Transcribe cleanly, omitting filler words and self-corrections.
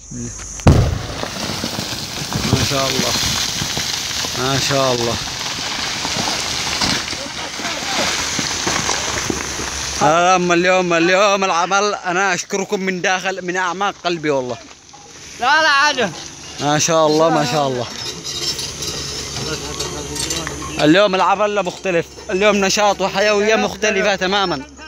ما شاء الله ما شاء الله. أما اليوم العمل أنا أشكركم من أعماق قلبي والله. لا عادة. ما شاء الله ما شاء الله. اليوم العمل مختلف، اليوم نشاط وحيوية مختلفة تماما.